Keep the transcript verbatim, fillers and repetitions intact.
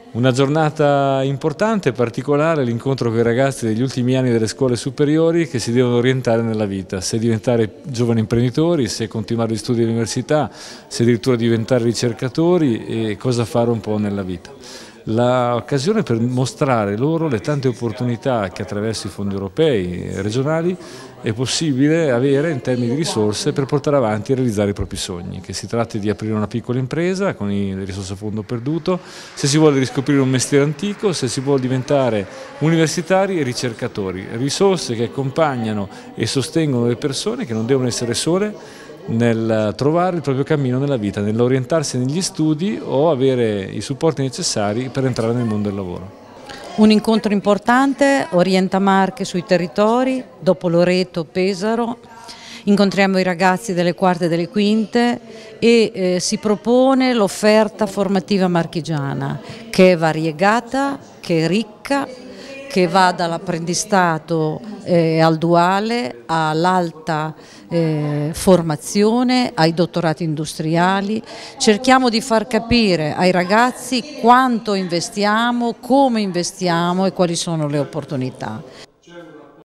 Una giornata importante e particolare, l'incontro con i ragazzi degli ultimi anni delle scuole superiori che si devono orientare nella vita, se diventare giovani imprenditori, se continuare gli studi all'università, se addirittura diventare ricercatori e cosa fare un po' nella vita. L'occasione per mostrare loro le tante opportunità che attraverso i fondi europei e regionali è possibile avere in termini di risorse per portare avanti e realizzare i propri sogni, che si tratti di aprire una piccola impresa con le risorse a fondo perduto, se si vuole riscoprire un mestiere antico, se si vuole diventare universitari e ricercatori, risorse che accompagnano e sostengono le persone che non devono essere sole nel trovare il proprio cammino nella vita, nell'orientarsi negli studi o avere i supporti necessari per entrare nel mondo del lavoro. Un incontro importante, orienta Marche sui territori, dopo Loreto, Pesaro. Incontriamo i ragazzi delle quarte e delle quinte e eh, si propone l'offerta formativa marchigiana che è variegata, che è ricca, che va dall'apprendistato eh, al duale all'alta eh, formazione, ai dottorati industriali. Cerchiamo di far capire ai ragazzi quanto investiamo, come investiamo e quali sono le opportunità.